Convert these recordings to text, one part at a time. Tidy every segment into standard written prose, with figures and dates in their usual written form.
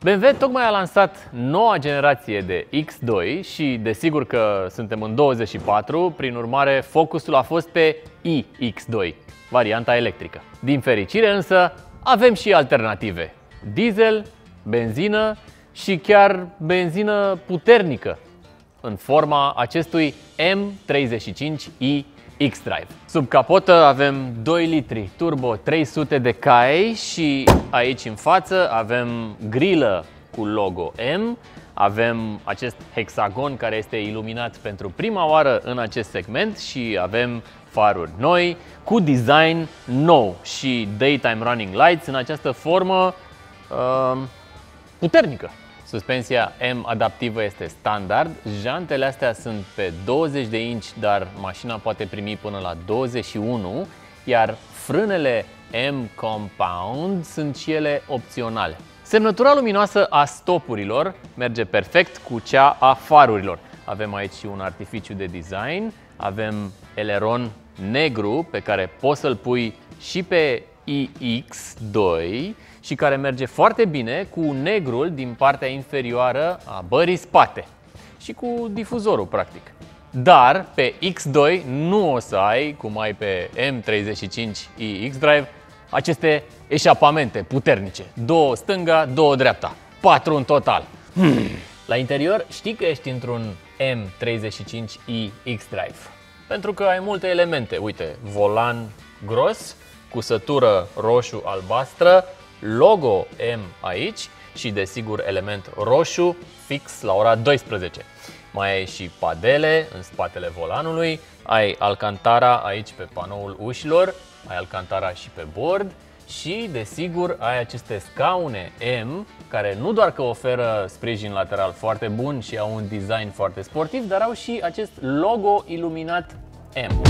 BMW tocmai a lansat noua generație de X2 și desigur că suntem în 24, prin urmare focusul a fost pe iX2, varianta electrică. Din fericire însă avem și alternative: diesel, benzină și chiar benzină puternică în forma acestui M35i xDrive. Sub capotă avem 2 litri turbo 300 de cai și aici în față avem grilă cu logo M, avem acest hexagon care este iluminat pentru prima oară în acest segment și avem faruri noi cu design nou și daytime running lights în această formă puternică. Suspensia M adaptivă este standard, jantele astea sunt pe 20 de inci, dar mașina poate primi până la 21, iar frânele M Compound sunt și ele opționale. Semnătura luminoasă a stopurilor merge perfect cu cea a farurilor. Avem aici și un artificiu de design, avem eleron negru pe care poți să-l pui și pe iX2 și care merge foarte bine cu negrul din partea inferioară a bării spate și cu difuzorul practic. Dar pe X2 nu o să ai, cum ai pe M35i xDrive, aceste eșapamente puternice. 2 stânga, 2 dreapta, 4 în total. La interior știi că ești într-un M35i xDrive, pentru că ai multe elemente. Uite, volan gros, cusătură roșu-albastră, logo M aici și desigur element roșu fix la ora 12. Mai ai și padele în spatele volanului, ai alcantara aici pe panoul ușilor, ai alcantara și pe bord și desigur ai aceste scaune M care nu doar că oferă sprijin lateral foarte bun și au un design foarte sportiv, dar au și acest logo iluminat M.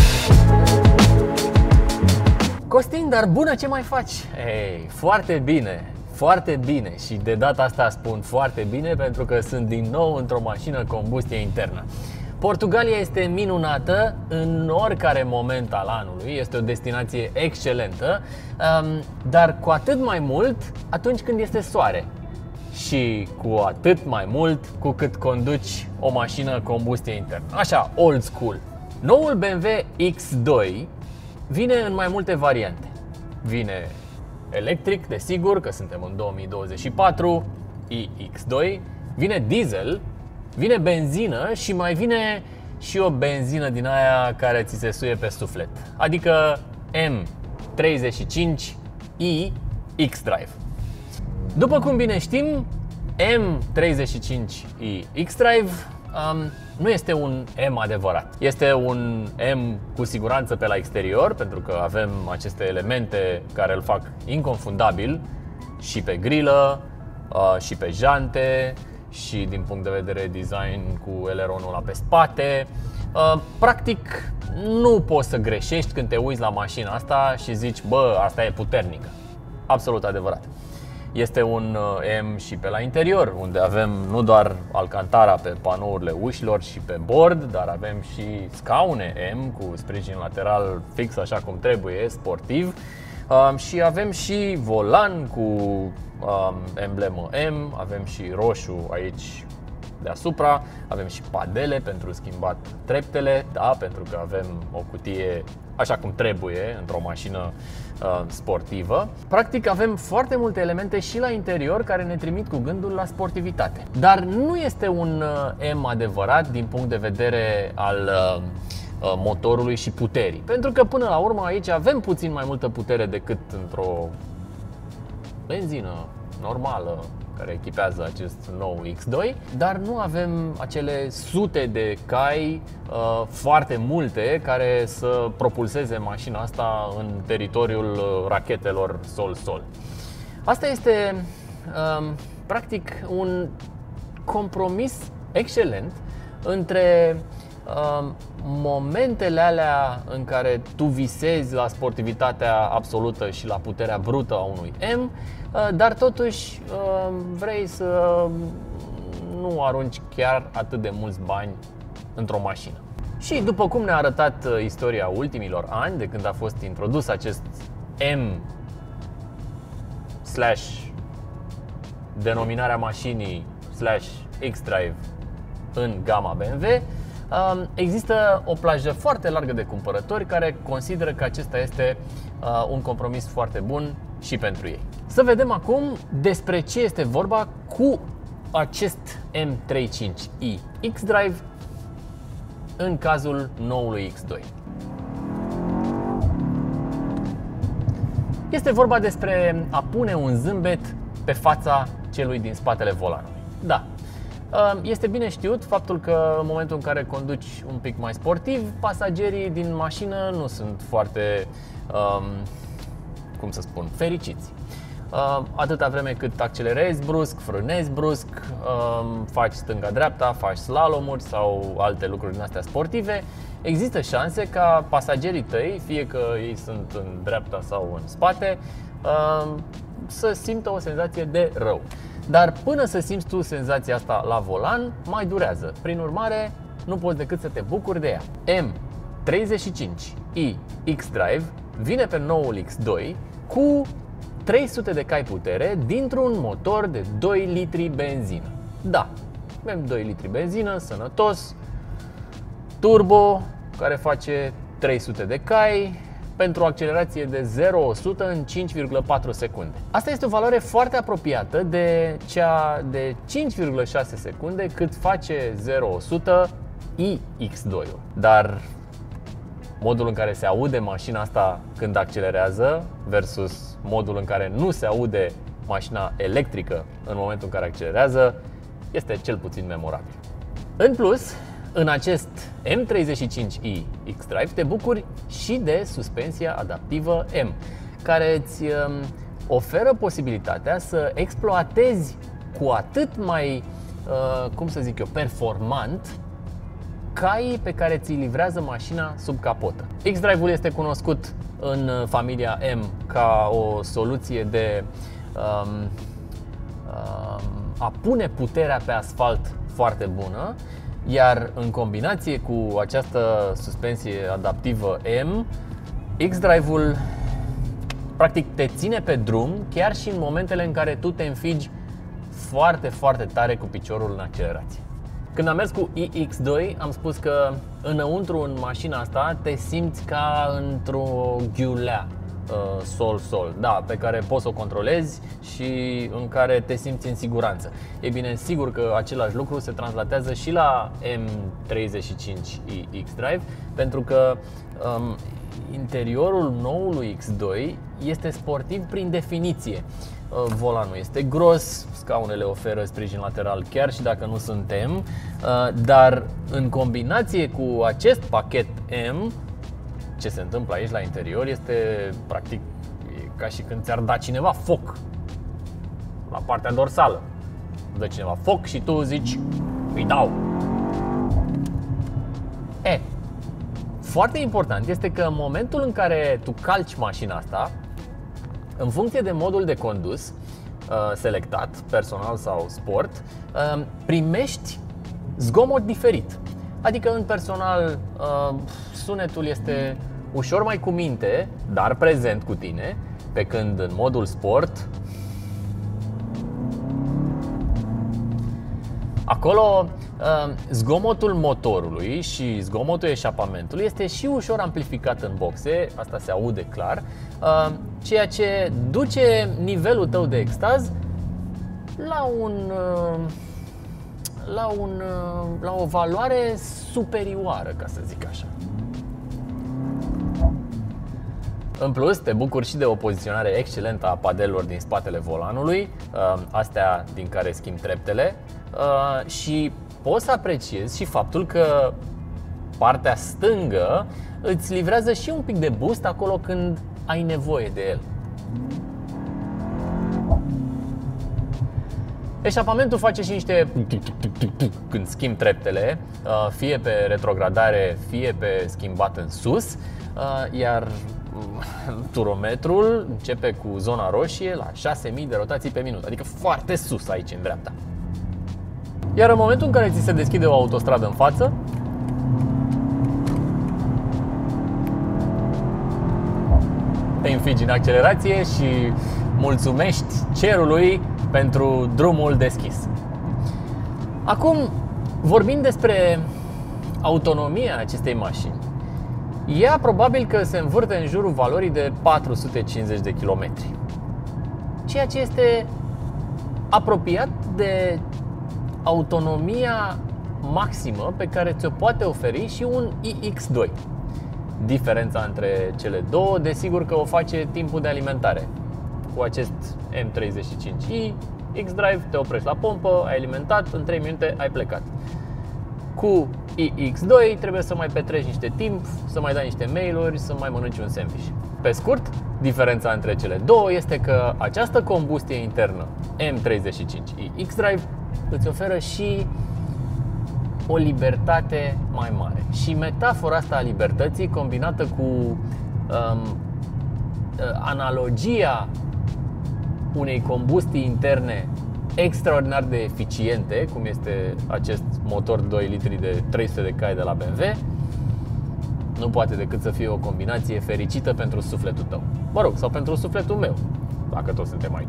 Costin, dar bună, ce mai faci? Ei, foarte bine, foarte bine și de data asta spun foarte bine pentru că sunt din nou într-o mașină combustie internă. Portugalia este minunată în oricare moment al anului, este o destinație excelentă, dar cu atât mai mult atunci când este soare și cu atât mai mult cu cât conduci o mașină combustie internă, așa old school. Noul BMW X2 vine în mai multe variante. Vine electric, desigur, că suntem în 2024, iX2, vine diesel, vine benzină și mai vine și o benzină din aia care ți se suie pe suflet, adică M35i xDrive. După cum bine știm, M35i xDrive nu este un M adevărat. Este un M cu siguranță pe la exterior, pentru că avem aceste elemente care îl fac inconfundabil și pe grilă, și pe jante, și din punct de vedere design cu eleronul ăla pe spate. Practic nu poți să greșești când te uiți la mașina asta și zici, bă, asta e puternică. Absolut adevărat. Este un M și pe la interior, unde avem nu doar alcantara pe panourile ușilor și pe bord, dar avem și scaune M cu sprijin lateral fix așa cum trebuie, sportiv. Și avem și volan cu emblemă M, avem și roșu aici deasupra, avem și padele pentru schimbat treptele, da, pentru că avem o cutie așa cum trebuie într-o mașină sportivă. Practic avem foarte multe elemente și la interior care ne trimit cu gândul la sportivitate. Dar nu este un M adevărat din punct de vedere al motorului și puterii. Pentru că până la urmă aici avem puțin mai multă putere decât într-o benzină normală care echipează acest nou X2, dar nu avem acele sute de cai foarte multe care să propulseze mașina asta în teritoriul rachetelor sol-sol. Asta este practic un compromis excelent între momentele alea în care tu visezi la sportivitatea absolută și la puterea brută a unui M, dar totuși vrei să nu arunci chiar atât de mulți bani într-o mașină. Și după cum ne-a arătat istoria ultimilor ani, de când a fost introdus acest M/, denominarea mașinii /X-Drive în gama BMW, există o plajă foarte largă de cumpărători care consideră că acesta este un compromis foarte bun și pentru ei. Să vedem acum despre ce este vorba cu acest M35i X-Drive în cazul noului X2. Este vorba despre a pune un zâmbet pe fața celui din spatele volanului. Da, este bine știut faptul că în momentul în care conduci un pic mai sportiv, pasagerii din mașină nu sunt foarte, cum să spun, fericiți. Atâta vreme cât accelerezi brusc, frânezi brusc, faci stânga-dreapta, faci slalomuri sau alte lucruri din astea sportive, există șanse ca pasagerii tăi, fie că ei sunt în dreapta sau în spate, să simtă o senzație de rău. Dar până să simți tu senzația asta la volan, mai durează. Prin urmare, nu poți decât să te bucuri de ea. M35i X-Drive vine pe noul X2 cu 300 de cai putere dintr-un motor de 2 litri benzină. Da, avem 2 litri benzină, sănătos, turbo, care face 300 de cai pentru o accelerație de 0-100 în 5,4 secunde. Asta este o valoare foarte apropiată de cea de 5,6 secunde cât face 0-100 iX2-ul. Dar modul în care se aude mașina asta când accelerează versus modul în care nu se aude mașina electrică în momentul în care accelerează este cel puțin memorabil. În plus, în acest M35i X-Drive te bucuri și de suspensia adaptivă M, care îți oferă posibilitatea să exploatezi cu atât mai, cum să zic eu, performant caii pe care ți-i livrează mașina sub capotă. X-Drive-ul este cunoscut în familia M ca o soluție de a pune puterea pe asfalt foarte bună, iar în combinație cu această suspensie adaptivă M, X-Drive-ul practic te ține pe drum chiar și în momentele în care tu te înfigi foarte, foarte tare cu piciorul în accelerație. Când am mers cu iX2, am spus că înăuntru în mașina asta te simți ca într-o ghiulea sol-sol, da, pe care poți să o controlezi și în care te simți în siguranță. E bine, sigur că același lucru se translatează și la M35i X-Drive, pentru că interiorul noului X2 este sportiv prin definiție. Volanul este gros, scaunele oferă sprijin lateral chiar și dacă nu suntem, dar în combinație cu acest pachet M, ce se întâmplă aici la interior este practic ca și când ți-ar da cineva foc la partea dorsală. Dă cineva foc și tu zici, îi dau. Foarte important este că în momentul în care tu calci mașina asta, în funcție de modul de condus selectat, personal sau sport, primești zgomot diferit. Adică în personal sunetul este ușor mai cu minte, dar prezent cu tine, pe când în modul sport acolo zgomotul motorului și zgomotul eșapamentului este și ușor amplificat în boxe, asta se aude clar, ceea ce duce nivelul tău de extaz la o valoare superioară, ca să zic așa. În plus, te bucuri și de o poziționare excelentă a padelelor din spatele volanului, astea din care schimbi treptele, și poți să apreciezi și faptul că partea stângă îți livrează și un pic de boost acolo când ai nevoie de el. Eșapamentul face și niște când schimbi treptele, fie pe retrogradare, fie pe schimbat în sus, iar turometrul începe cu zona roșie la 6000 de rotații pe minut, adică foarte sus aici în dreapta. Iar în momentul în care ți se deschide o autostradă în față, te înfigi în accelerație și mulțumești cerului pentru drumul deschis. Acum, vorbind despre autonomia acestei mașini, ea probabil că se învârte în jurul valorii de 450 de kilometri, ceea ce este apropiat de autonomia maximă pe care ți-o poate oferi și un iX2. Diferența între cele două, desigur că o face timpul de alimentare. Cu acest M35i xDrive te oprești la pompă, ai alimentat, în 3 minute ai plecat. Cu iX2 trebuie să mai petreci niște timp, să mai dai niște mail-uri, să mai mănânci un sandwich. Pe scurt, diferența între cele două este că această combustie internă M35i xDrive îți oferă și o libertate mai mare. Și metafora asta a libertății, combinată cu analogia unei combustii interne extraordinar de eficiente, cum este acest motor 2 litri de 300 de cai de la BMW, nu poate decât să fie o combinație fericită pentru sufletul tău. Mă rog, sau pentru sufletul meu, dacă toți suntem aici.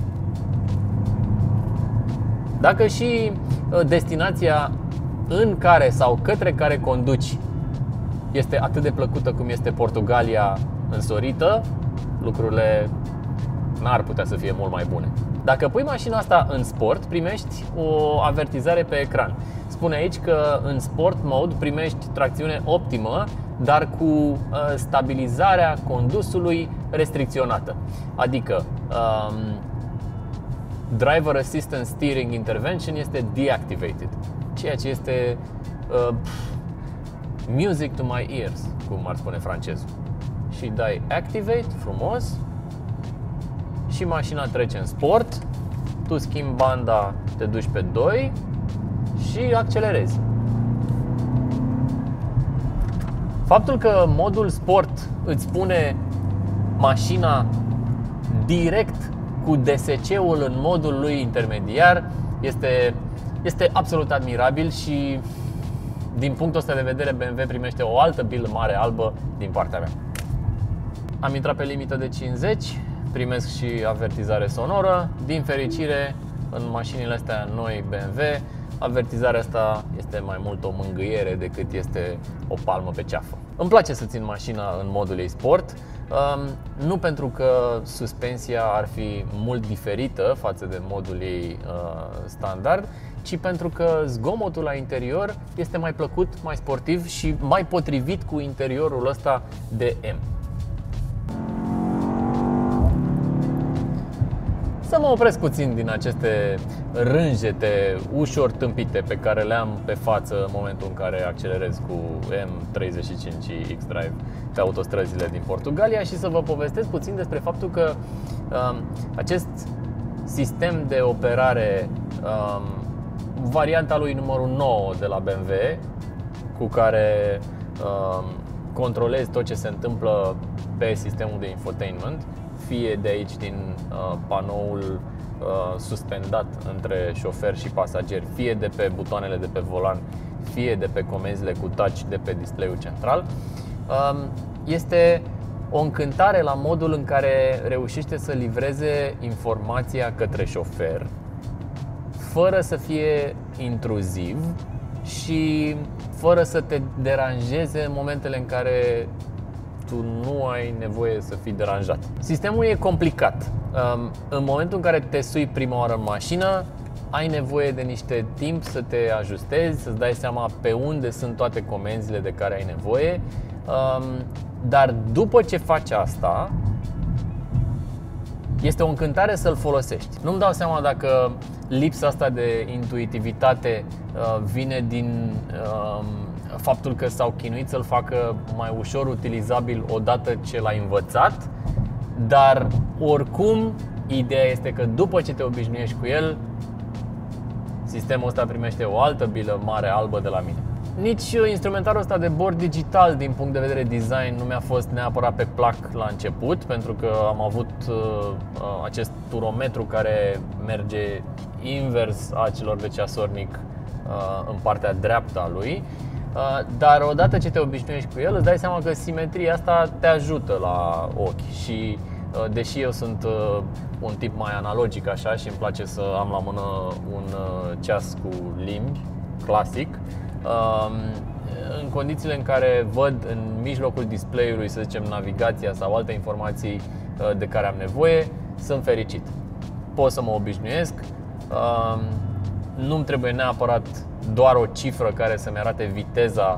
Dacă și destinația în care sau către care conduci este atât de plăcută cum este Portugalia însorită, lucrurile n-ar putea să fie mult mai bune. Dacă pui mașina asta în sport, primești o avertizare pe ecran. Spune aici că în sport mode primești tracțiune optimă, dar cu stabilizarea condusului restricționată. Adică Driver Assistance Steering Intervention este deactivated, ceea ce este music to my ears, cum ar spune francezul. Și dai activate frumos și mașina trece în sport, tu schimbi banda, te duci pe 2 și accelerezi. Faptul că modul sport îți pune mașina direct cu DSC-ul în modul lui intermediar este absolut admirabil și din punctul ăsta de vedere BMW primește o altă bilă mare albă din partea mea. Am intrat pe limită de 50, primesc și avertizare sonoră. Din fericire, în mașinile astea noi BMW, avertizarea asta este mai mult o mângâiere decât este o palmă pe ceafă. Îmi place să țin mașina în modul ei sport, nu pentru că suspensia ar fi mult diferită față de modul ei standard, ci pentru că zgomotul la interior este mai plăcut, mai sportiv și mai potrivit cu interiorul ăsta de M. Să mă opresc puțin din aceste rânjete ușor tâmpite pe care le am pe față în momentul în care accelerez cu M35i xDrive pe autostrăzile din Portugalia și să vă povestesc puțin despre faptul că acest sistem de operare, varianta lui numărul 9 de la BMW, cu care controlezi tot ce se întâmplă pe sistemul de infotainment, fie de aici din panoul suspendat între șofer și pasageri, fie de pe butoanele de pe volan, fie de pe comenzile cu touch de pe display-ul central, este o încântare la modul în care reușește să livreze informația către șofer fără să fie intruziv și fără să te deranjeze în momentele în care tu nu ai nevoie să fii deranjat. Sistemul e complicat. În momentul în care te sui prima oară în mașină, ai nevoie de niște timp să te ajustezi, să-ți dai seama pe unde sunt toate comenzile de care ai nevoie. Dar după ce faci asta, este o încântare să-l folosești. Nu-mi dau seama dacă lipsa asta de intuitivitate vine din faptul că s-au chinuit să-l facă mai ușor utilizabil odată ce l-ai învățat, dar oricum ideea este că după ce te obișnuiești cu el, sistemul ăsta primește o altă bilă mare albă de la mine. Nici instrumentarul ăsta de bord digital din punct de vedere design nu mi-a fost neapărat pe plac la început, pentru că am avut acest turometru care merge invers a celor de ceasornic în partea dreaptă a lui. Dar odată ce te obișnuiești cu el, îți dai seama că simetria asta te ajută la ochi și deși eu sunt un tip mai analogic așa și îmi place să am la mână un ceas cu limbi clasic, în condițiile în care văd în mijlocul display-ului, să zicem, navigația sau alte informații de care am nevoie, sunt fericit. Pot să mă obișnuiesc, nu-mi trebuie neapărat doar o cifră care să-mi arate viteza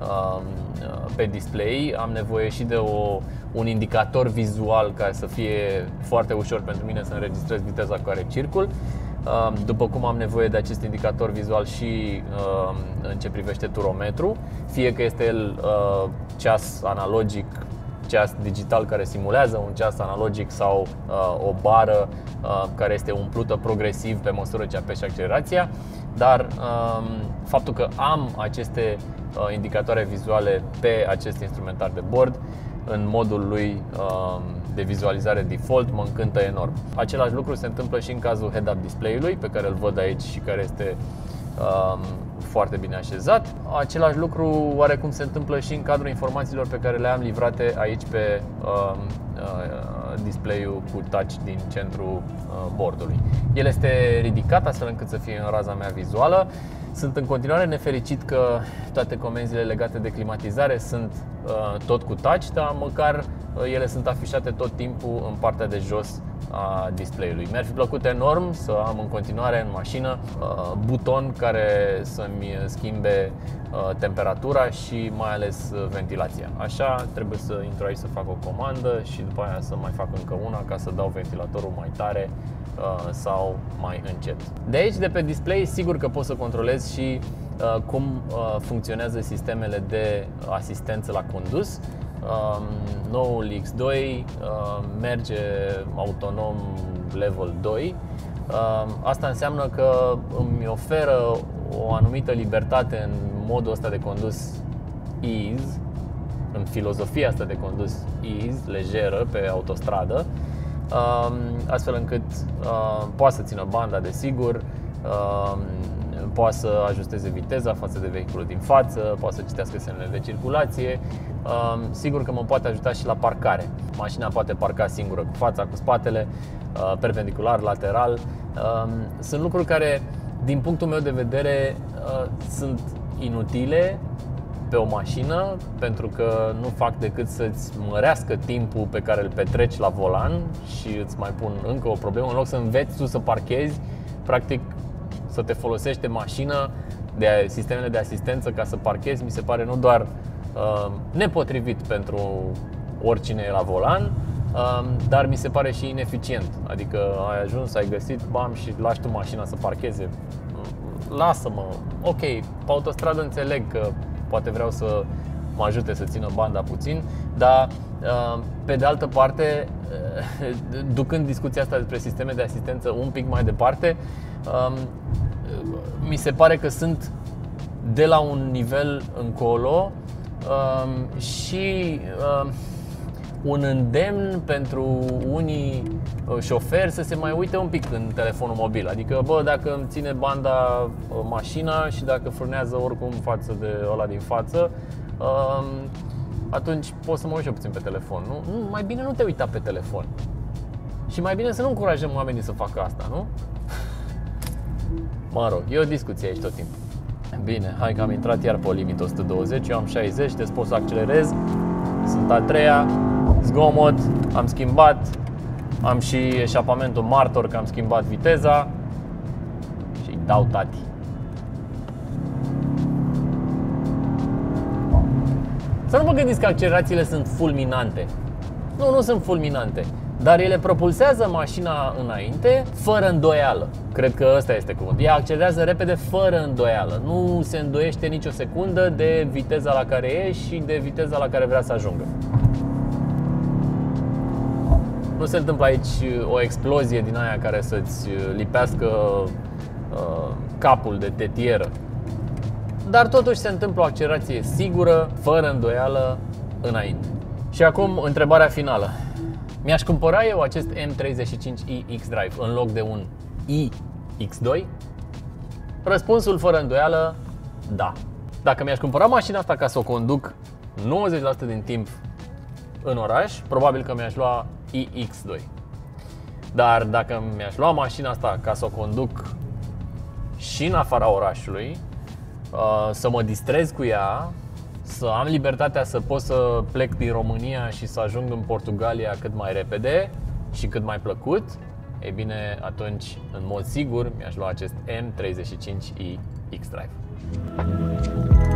pe display, am nevoie și de un indicator vizual care să fie foarte ușor pentru mine să înregistrez viteza cu care circul. După cum am nevoie de acest indicator vizual și în ce privește turometru, fie că este el ceas analogic, ceas digital care simulează un ceas analogic sau o bară care este umplută progresiv pe măsură ce apeși accelerația. Dar faptul că am aceste indicatoare vizuale pe acest instrumentar de bord în modul lui de vizualizare default mă încântă enorm. Același lucru se întâmplă și în cazul head-up display-ului pe care îl văd aici și care este foarte bine așezat. Același lucru oarecum se întâmplă și în cadrul informațiilor pe care le-am livrate aici pe display-ul cu touch din centrul bordului. El este ridicat astfel încât să fie în raza mea vizuală. Sunt în continuare nefericit că toate comenzile legate de climatizare sunt tot cu touch, dar măcar ele sunt afișate tot timpul în partea de jos a display-ului. Mi-ar fi plăcut enorm să am în continuare în mașină buton care să-mi schimbe temperatura și mai ales ventilația. Așa trebuie să intru aici să fac o comandă și după aia să mai fac încă una ca să dau ventilatorul mai tare sau mai încet. De aici, de pe display, sigur că pot să controlez și cum funcționează sistemele de asistență la condus. Noul X2 merge autonom level 2. Asta înseamnă că îmi oferă o anumită libertate în modul ăsta de condus ease, în filozofia asta de condus ease, lejeră pe autostradă, astfel încât poate să țină banda, desigur, poate să ajusteze viteza față de vehiculul din față, poate să citească semnele de circulație. Sigur că mă poate ajuta și la parcare. Mașina poate parca singură cu fața, cu spatele, perpendicular, lateral. Sunt lucruri care, din punctul meu de vedere, sunt inutile pe o mașină, pentru că nu fac decât să-ți mărească timpul pe care îl petreci la volan și îți mai pun încă o problemă. În loc să înveți tu să parchezi, practic să te folosești de mașină, de sistemele de asistență ca să parchezi, mi se pare nu doar nepotrivit pentru oricine e la volan, dar mi se pare și ineficient. Adică ai ajuns, ai găsit, bam, și lași tu mașina să parcheze. Lasă-mă, ok, pe autostradă înțeleg că poate vreau să mă ajute să țină banda puțin, dar pe de altă parte, ducând discuția asta despre sisteme de asistență un pic mai departe, mi se pare că sunt de la un nivel încolo și un îndemn pentru unii șoferi să se mai uite un pic în telefonul mobil. Adică, bă, dacă îmi ține banda mașina și dacă frânează oricum față de ăla din față, atunci pot să mă uit și eu puțin pe telefon. Nu, mai bine nu te uita pe telefon. Și mai bine să nu încurajăm oamenii să facă asta, nu? Mă rog, e o discuție aici tot timpul. Bine, hai că am intrat iar pe o limită 120, eu am 60, deci pot să accelerez. Sunt a treia, zgomot, am schimbat, am și eșapamentul martor că am schimbat viteza și îi dau tati. Să nu vă gândiți că accelerațiile sunt fulminante. Nu sunt fulminante, dar ele propulsează mașina înainte fără îndoială. Cred că ăsta este cuvântul. Ea accelerează repede fără îndoială. Nu se îndoiește nicio secundă de viteza la care e și de viteza la care vrea să ajungă. Nu se întâmplă aici o explozie din aia care să-ți lipească capul de tetieră. Dar totuși se întâmplă o accelerație sigură, fără îndoială, înainte. Și acum întrebarea finală. Mi-aș cumpăra eu acest M35i X-Drive în loc de un iX2? Răspunsul fără îndoială, da. Dacă mi-aș cumpăra mașina asta ca să o conduc 90% din timp în oraș, probabil că mi-aș lua iX2. Dar dacă mi-aș lua mașina asta ca să o conduc și în afara orașului, să mă distrez cu ea, să am libertatea să pot să plec din România și să ajung în Portugalia cât mai repede și cât mai plăcut, e bine, atunci, în mod sigur, mi-aș lua acest M35i X-Drive.